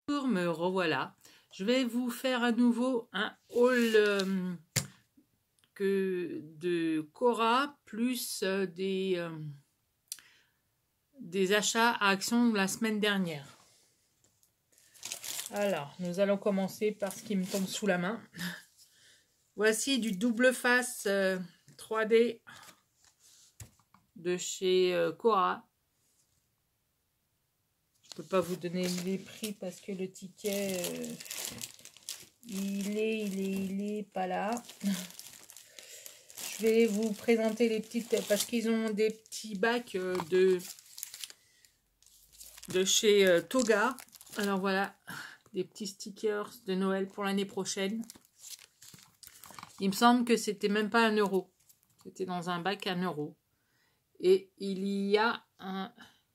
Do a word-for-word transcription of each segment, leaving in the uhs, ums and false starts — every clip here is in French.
Me revoilà. Je vais vous faire à nouveau un haul euh, que de Cora plus euh, des, euh, des achats à Action la semaine dernière. Alors, nous allons commencer par ce qui me tombe sous la main. Voici du double face euh, trois D de chez euh, Cora. Je peux pas vous donner les prix parce que le ticket euh, il est il est il est pas là. Je vais vous présenter les petites parce qu'ils ont des petits bacs euh, de de chez euh, Toga. Alors voilà, des petits stickers de Noël pour l'année prochaine. Il me semble que c'était même pas un euro, c'était dans un bac à un euro. Et il y a un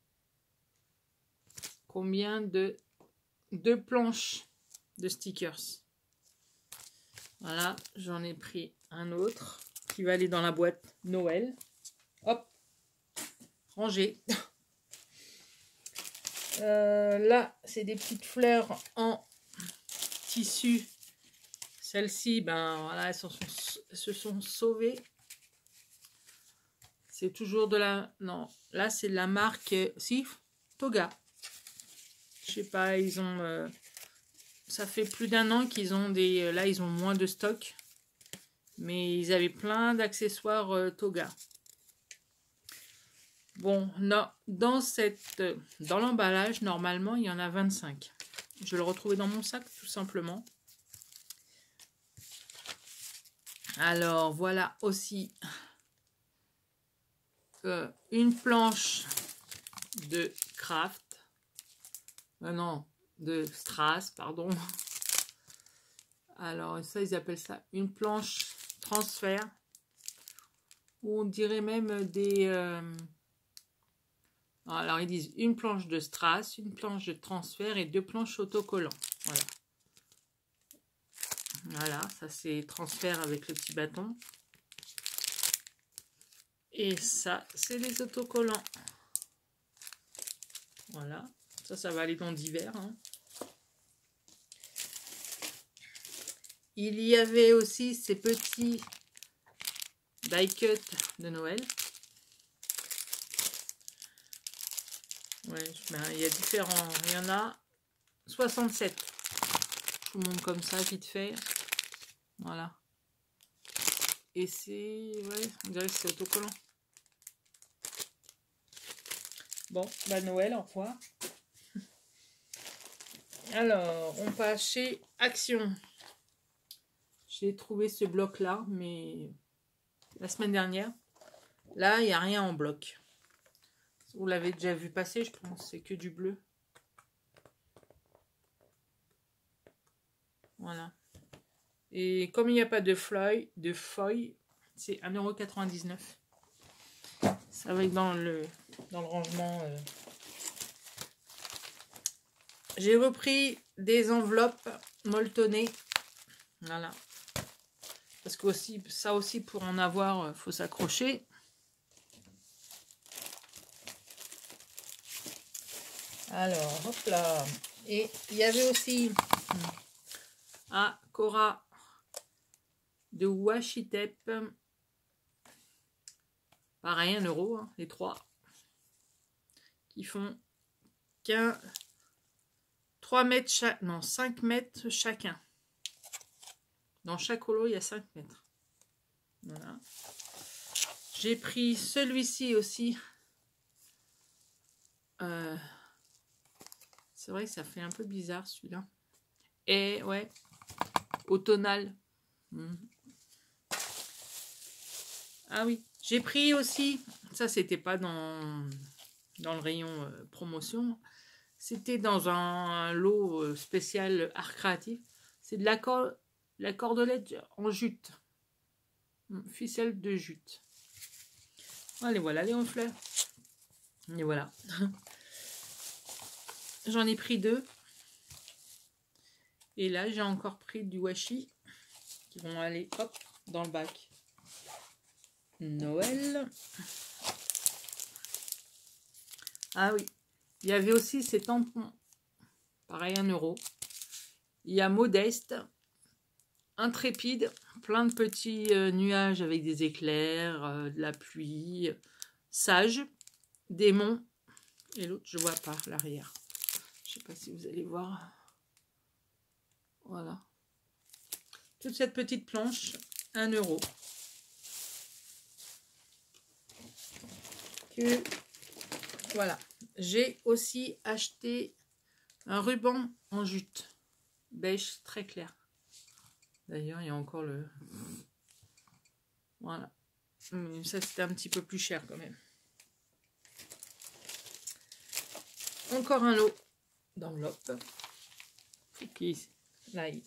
combien de deux planches de stickers. Voilà, j'en ai pris un autre qui va aller dans la boîte Noël. Hop, rangé. Euh, là, c'est des petites fleurs en tissu. Celles-ci, ben voilà, elles se sont, elles se sont sauvées. C'est toujours de la... Non, là, c'est de la marque... Si, Toga. Je sais pas, ils ont... Euh, ça fait plus d'un an qu'ils ont des... Là, ils ont moins de stock. Mais ils avaient plein d'accessoires euh, Toga. Bon, non, dans cette, dans l'emballage, normalement, il y en a vingt-cinq. Je le retrouvais dans mon sac, tout simplement. Alors, voilà aussi euh, une planche de craft. Euh, non, de strass, pardon. Alors, ça, ils appellent ça une planche transfert. Ou on dirait même des... Euh, alors, ils disent une planche de strass, une planche de transfert et deux planches autocollants. Voilà. Voilà, ça c'est transfert avec le petit bâton. Et ça, c'est les autocollants. Voilà. Ça, ça va aller dans divers. Hein. Il y avait aussi ces petits die cut de Noël. Ouais, ben, il y a différents. Il y en a soixante-sept. Je vous montre comme ça, vite fait. Voilà. Et c'est... Ouais, on dirait que c'est autocollant. Bon, bah Noël, au revoir. Alors, on passe chez Action. J'ai trouvé ce bloc-là, mais la semaine dernière. Là, il n'y a rien en bloc. Vous l'avez déjà vu passer, je pense. C'est que du bleu. Voilà. Et comme il n'y a pas de feuille, de feuille, c'est un euro quatre-vingt-dix-neuf. Ça va être dans le, dans le rangement. Euh. J'ai repris des enveloppes molletonnées. Voilà. Parce que aussi, ça aussi, pour en avoir, il faut s'accrocher. Alors, hop là. Et il y avait aussi à Cora de washi tape. Pareil, un euro, hein, les trois. Qui font qu'un trois mètres chaque. Non, cinq mètres chacun. Dans chaque rouleau, il y a cinq mètres. Voilà. J'ai pris celui-ci aussi. Euh, C'est vrai que ça fait un peu bizarre celui-là. Et ouais, automnal. Mmh. Ah oui, j'ai pris aussi, ça c'était pas dans, dans le rayon euh, promotion, c'était dans un lot euh, spécial art créatif. C'est de la, cor la cordelette en jute. Mmh, ficelle de jute. Allez, voilà les fleurs. Et voilà. J'en ai pris deux. Et là, j'ai encore pris du washi qui vont aller hop dans le bac Noël. Ah oui, il y avait aussi ces tampons pareil un euro. Il y a Modeste, Intrépide, plein de petits euh, nuages avec des éclairs, euh, de la pluie, Sage, Démon, et l'autre je vois pas l'arrière. Je sais pas si vous allez voir. Voilà. Toute cette petite planche, un euro. Que, voilà. J'ai aussi acheté un ruban en jute beige très clair. D'ailleurs, il y a encore le... Voilà. Mais ça, c'était un petit peu plus cher quand même. Encore un lot d'enveloppes. Faut qu'il aille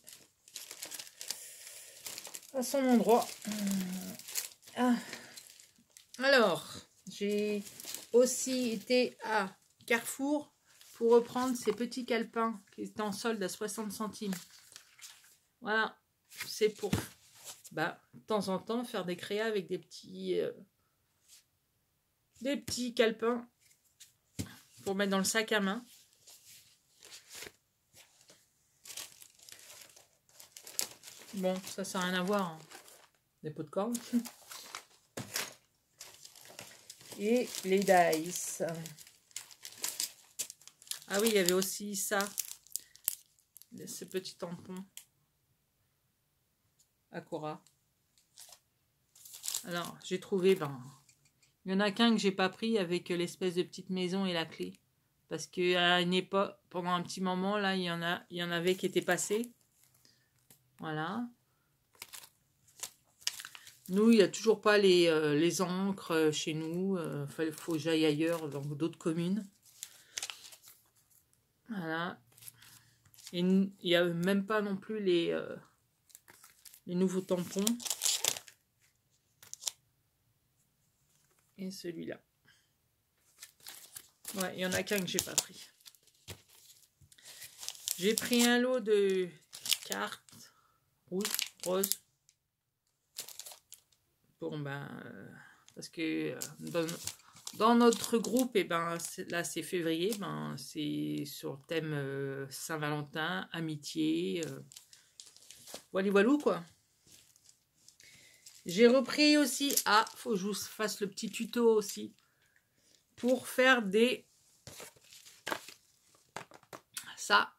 à son endroit. Ah. Alors, j'ai aussi été à Carrefour pour reprendre ces petits calepins qui étaient en solde à soixante centimes. Voilà, c'est pour bah, de temps en temps faire des créas avec des petits euh, des petits calepins pour mettre dans le sac à main. Bon, ça, ça n'a rien à voir. Hein. Des pots de corne. Et les dice. Ah oui, il y avait aussi ça. Ce petit tampon. Acora. Alors, j'ai trouvé, ben, il y en a qu'un que j'ai pas pris avec l'espèce de petite maison et la clé. Parce qu'à une époque, pendant un petit moment, là, il y en a, il y en avait qui étaient passés. Voilà. Nous, il n'y a toujours pas les, euh, les encres chez nous. Il euh, faut, faut que j'aille ailleurs, dans d'autres communes. Voilà. Et il n'y a même pas non plus les, euh, les nouveaux tampons. Et celui-là. Ouais, il y en a qu'un que j'ai pas pris. J'ai pris un lot de cartes rouges, roses. Bon, ben, euh, parce que euh, dans, dans notre groupe, et eh ben, là c'est février, ben, c'est sur le thème euh, Saint-Valentin, amitié. Euh, voilà, voilà, quoi. J'ai repris aussi, ah, faut que je vous fasse le petit tuto aussi, pour faire des, ça.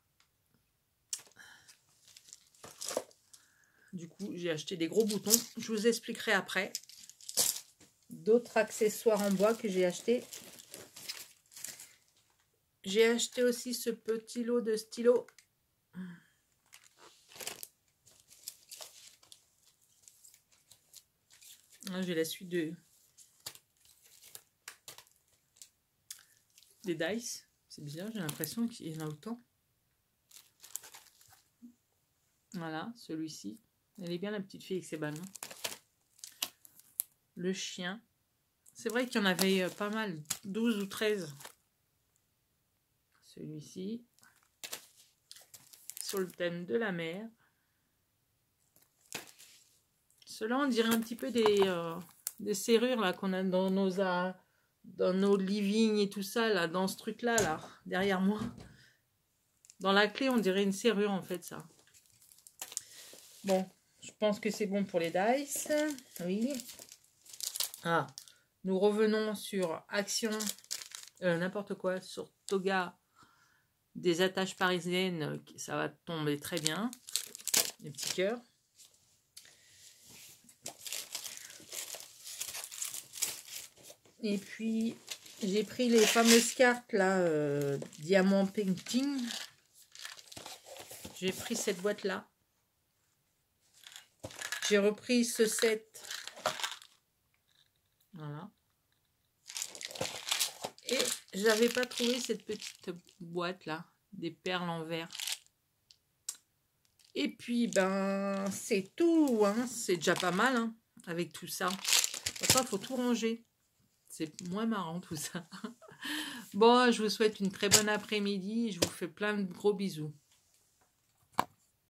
Du coup, j'ai acheté des gros boutons. Je vous expliquerai après. D'autres accessoires en bois que j'ai acheté. J'ai acheté aussi ce petit lot de stylos. J'ai la suite de des dice. C'est bizarre, j'ai l'impression qu'il y en a autant. Voilà, celui-ci. Elle est bien la petite fille avec ses ballons. Le chien. C'est vrai qu'il y en avait pas mal, douze ou treize. Celui-ci. Sur le thème de la mer. Ceux-là, on dirait un petit peu des, euh, des serrures là qu'on a dans nos, euh, dans nos living et tout ça, là, dans ce truc-là, là, derrière moi. Dans la clé, on dirait une serrure en fait, ça. Bon, je pense que c'est bon pour les dice. Oui. Ah, nous revenons sur Action, euh, n'importe quoi, sur Toga, des attaches parisiennes, ça va tomber très bien. Les petits cœurs. Et puis, j'ai pris les fameuses cartes, là, euh, Diamant Painting. J'ai pris cette boîte-là. J'ai repris ce set. Voilà. Et j'avais pas trouvé cette petite boîte là, des perles en verre. Et puis ben c'est tout, hein. C'est déjà pas mal hein, avec tout ça. Après il faut tout ranger. C'est moins marrant tout ça. Bon, je vous souhaite une très bonne après-midi. Je vous fais plein de gros bisous.